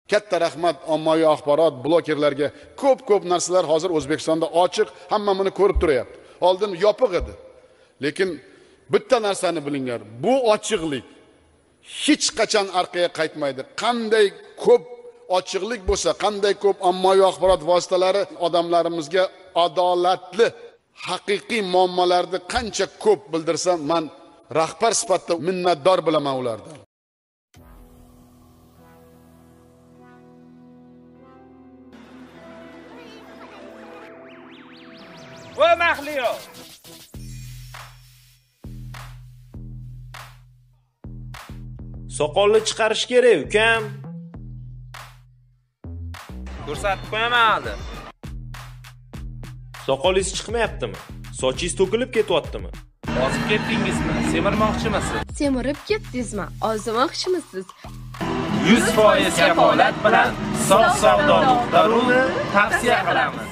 Katta rahmat ommaviy axborot blogerlarga. Ko'p narsalar hozir O'zbekistonda ochiq, hamma buni ko'rib turyapti. Oldin yopiq edi. Lekin bitta narsani bilinglar, bu ochiqlik hech qachon orqaga qaytmaydi. Qanday ko'p ochiqlik bo'lsa, qanday ko'p ommaviy axborot vositalari odamlarimizga adolatli, haqiqiy muammolarni qancha ko'p bildirsa, men rahbar sifatida minnatdor bo'laman ulardan. Voy Mahliyo. Soqolni chiqarish kerak, ukam. Ko'rsatib qo'yaman hali. Soqolingiz chiqmayaptimi? Sochingiz to'kilib ketyaptimi? Bosib ketdingizmi? Semirmoqchimisiz? Semirib ketdingizmi? Ozmoqchimisiz? 100% kafolat bilan Sof savdo.ru tavsiya qilamiz.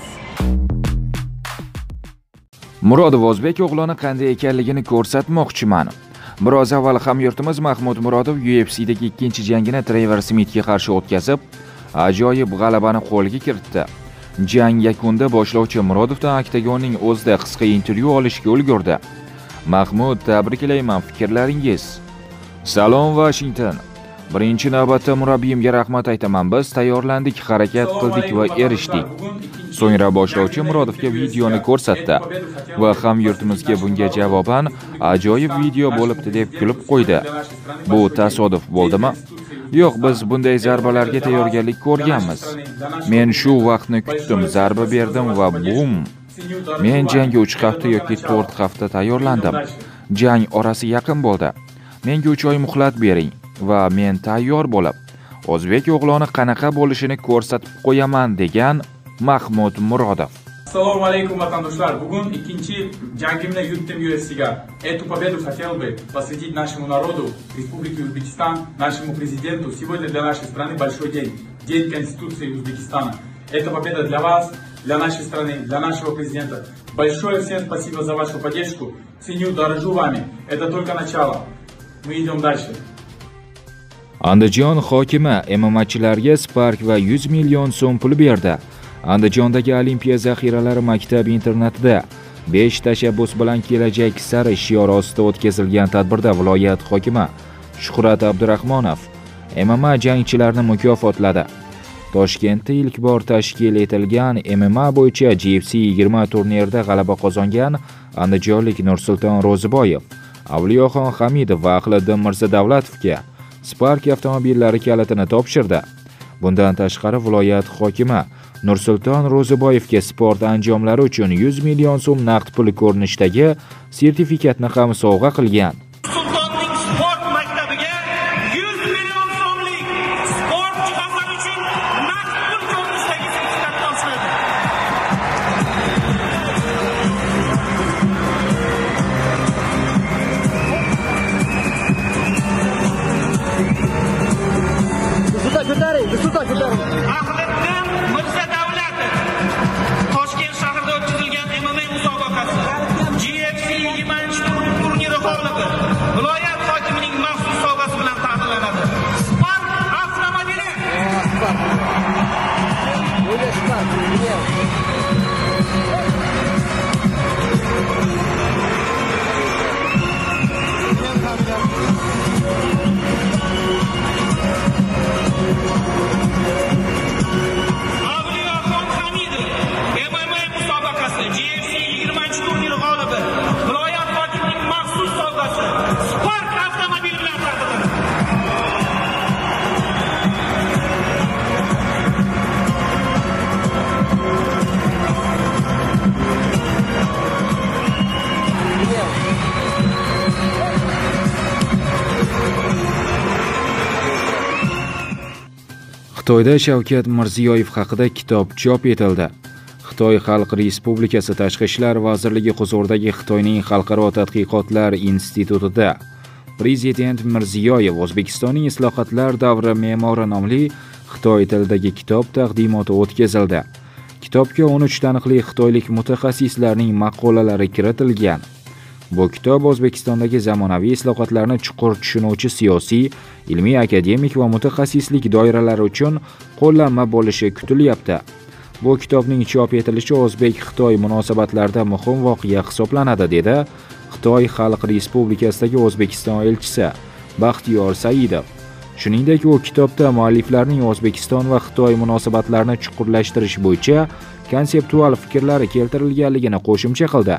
Murodov O'zbek o'g'loni qanday ekanligini ko'rsatmoqchiman. Biroz avval hamyurtimiz Mahmud Murodov UFC'dagi ikkinchi jangini Trevor Smithga qarshi o'tkazib, ajoyib g'alabani qo'lga kiritdi. Jang yakunida boshlovchi Murodovdan oktagonning o'zida qisqa intervyu olishga ulgurdi. Mahmud, tabriklayman, fikrlaringiz. Salom Washington. Birinchi navbatda murabbiyimga rahmat aytaman. Biz tayyorlandik, harakat qildik va erishdik. So'ngra boshlovchi Murodovga videoni ko'rsatdi va hamyurtimizga bunga javoban ajoyib video bo'libdi deb kulib qo'ydi. Bu tasodif bo'ldimi? Yo'q, biz bunday zarbalarga tayyorgarlik ko'rganmiz. Men shu vaqtni kutdim, zarba berdim va bum. Men jangga 3 hafta yoki 4 hafta tayyorlandim. Jang orasi yaqin bo'ldi. Menga 3 oy muhlat bering va men tayyor bo'lib, O'zbek o'g'loni qanaqa bo'lishini ko'rsatib qo'yaman degan Mahmud Murodov. Assalomu alaykum vatandoshlar. Bugun ikkinchi jangimni yutdim UFC'ga. Эту победу хотел бы посвятить нашему народу Республики Узбекистан, нашему президенту. Сегодня для нашей страны большой день. День Конституции Узбекистана. Это победа для вас, для нашей страны, для нашего президента. Большое всем спасибо за вашу поддержку. Ценю, дорожу вами. Это только начало. Мы идем дальше. Andijon hokimi MMAchilarga Spark va 100 million so'm pul berdi. Andijondagi Olimpiya zaxiralari maktab-internatida 5 tashabbus bilan kelajak sari shiori ostida o'tkazilgan tadbirda viloyat hokimi Shuhrat Abdurahmonov MMA jangchilarni mukofotladi. Toshkentda ilk bor tashkil etilgan MMA bo'yicha GFC 20 turnirida g'alaba qozongan andijonlik Nursulton Ro'ziboyev, Avliyoxon Hamidov va Ahliddin Mirzadavlatovga Spark avtomobillari kalitini topshirdi. Bundan tashqari viloyat hokimi Nursulton Ro'ziboyevga sport anjomlari uchun 100 million so'm naqd pul ko'rinishidagi sertifikatni ham sovg'a qilgan. Sultonning sport maktabiga 100 million so'mlik sport jihozlari uchun naqd pul ko'rinishidagi sertifikat topshirildi. Ahliddin Mirzadavlatov Toshkent shahrida o'tkazilgan MMA musobaqasi GFC 20 turniri g'olibi viloyat hokimining maxsus sovg'asi bilan taqdirlanadi. Spark avtomobili. Avliyoxon Hamidov MMA musobaqasi GFC 20 turniri g'olibi viloyat hokimining maxsus sovg'asi Spark avtomobili bilan taqdirlanadi. Xitoyda Shavkat Mirziyoyev haqida kitob chop etildi. Xitoy Xalq Respublikasi Tashqi ishlar vazirligi huzuridagi Xitoyning Xalqaro tadqiqotlar institutida Prezident Mirziyoyev O'zbekistonning islohotlar davri me'mori nomli Xitoy tilidagi kitob taqdimoti o'tkazildi. Kitobga 13 taniqli xitoylik mutaxassislarning maqolalari kiritilgan. Bu kitob O'zbekistondagi zamonaviy islohotlarni chuqur tushunuvchi siyosiy, ilmiy, akademik va mutaxassislik doiralari uchun qo'llanma bo'lishi kutilyapti. Bu kitobning chop etilishi O'zbek-Xitoy munosabatlarida muhim voqea hisoblanadi, dedi Xitoy Xalq Respublikasidagi O'zbekiston elchisi Baxtiyor Saidov. Shuningdek, u kitobda mualliflarning O'zbekiston va Xitoy munosabatlarini chuqurlashtirish bo'yicha konseptual fikrlari keltirilganligini qo'shimcha qildi.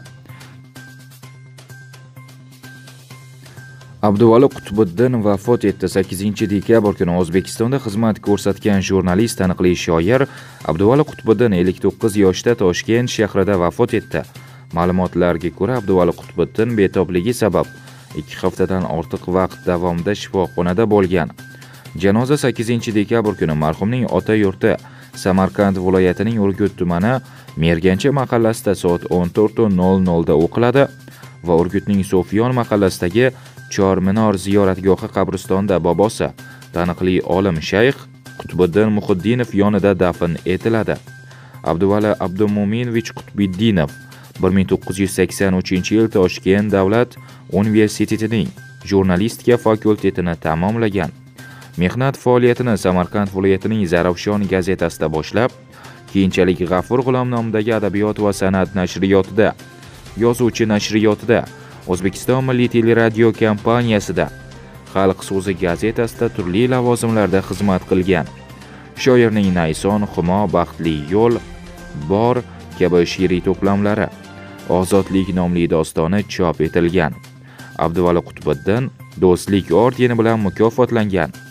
Abduvali Qutbiddin vafot etdi. 8-dekabr kuni O'zbekistonda xizmat ko'rsatgan jurnalist, taniqli shoir Abduvali Qutbiddin 59 yoshda Toshkent shahrida vafot etdi. Ma'lumotlarga ko'ra, Abduvali Qutbiddin betobligi sabab 2 haftadan ortiq vaqt davomida shifoxonada bo'lgan. Janoza 8-dekabr kuni marhumning ota yurti Samarqand viloyatining Urgut tumani Mergancha mahallasida soat 14:00 da o'qiladi va Urgutning Sofiyon mahallasidagi Chorminor ziyoratgohi qabristonida bobosi, taniqli olim shayx Qutbiddin Muhiddinov yonida dafn etiladi. Abduvali Abdumo'minovich Qutbiddinov 1983-yil Toshkent davlat universitetining jurnalistika fakultetini tamomlagan. Mehnat faoliyatini Samarqand viloyatining Zarafshon gazetasida boshlab, keyinchalik G'afur G'ulom nomidagi adabiyot va san'at nashriyotida, yozuvchi nashriyotida, O'zbekiston Milliy teleradio kompaniyasida, Xalq so'zi gazetasida turli lavozimlarda xizmat qilgan. Shoirning Nayson, Humo, Baxtli yo'l, Bor kabi she'riy to'plamlari, Ozodlik nomli dostoni chop etilgan. Abduvali Qutbiddin Do'stlik ordeni bilan mukofotlangan.